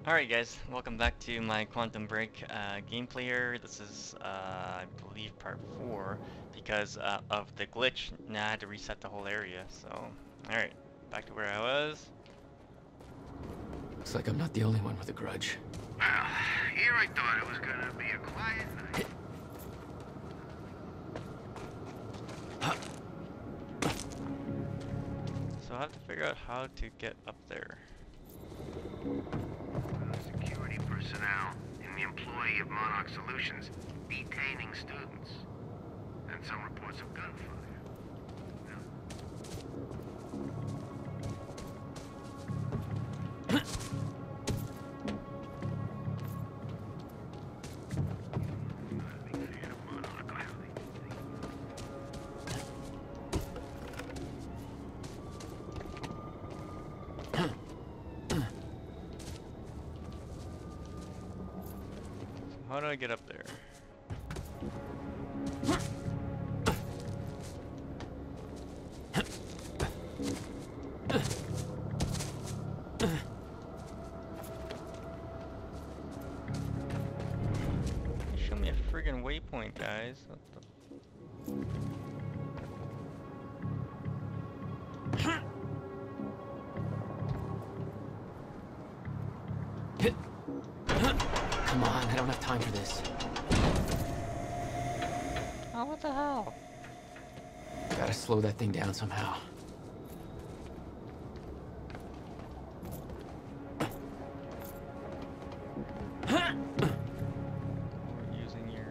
Alright guys, welcome back to my Quantum Break gameplay here. This is, I believe, part 4, because of the glitch. Now I had to reset the whole area, so... Alright, back to where I was. Looks like I'm not the only one with a grudge. Well, here I thought it was gonna be a quiet night. So I have to figure out how to get up there. Security personnel and the employee of Monarch Solutions detaining students. And some reports of gunfire. How do I get up there? Show me a friggin' waypoint, guys. What the... Come on, I don't have time for this. Oh, what the hell? Gotta slow that thing down somehow. We're using your...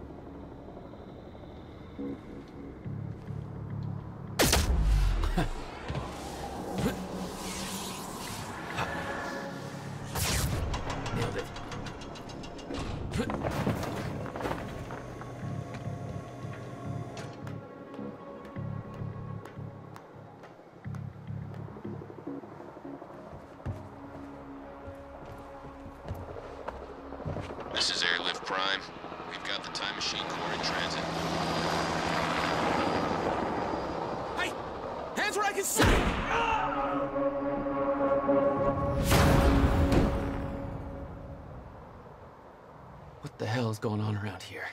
Nailed it. This is Airlift Prime. We've got the Time Machine Corps in transit. Hey! Hands where I can see! What the hell is going on around here?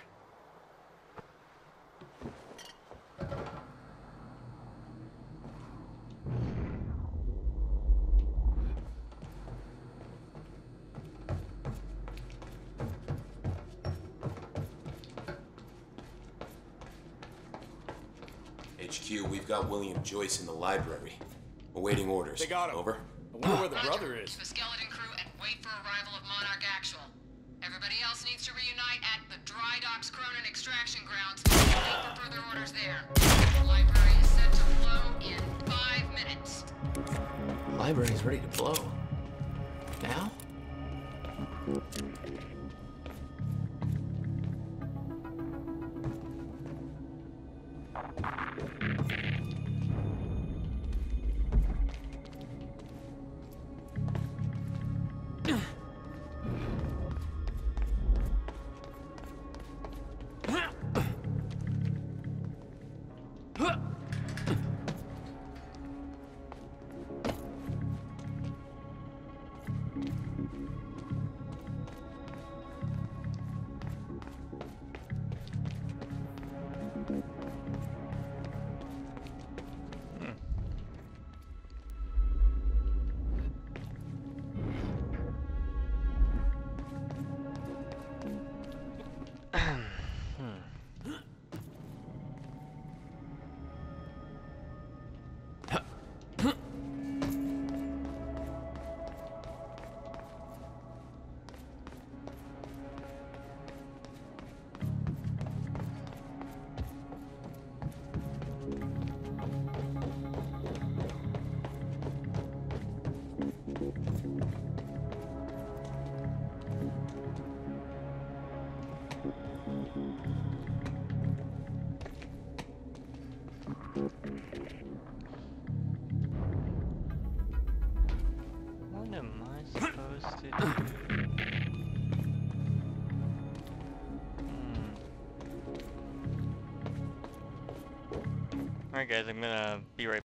HQ, we've got William Joyce in the library. Awaiting orders. They got him. Over. I wonder where the brother is. The skeleton crew and wait for arrival of Monarch Actual. Everybody else needs to reunite at the Dry Docks Cronin extraction grounds. Wait for further orders there. The library is set to blow in 5 minutes. The library's ready to blow. Now? What am I supposed to do? Alright guys, I'm gonna be right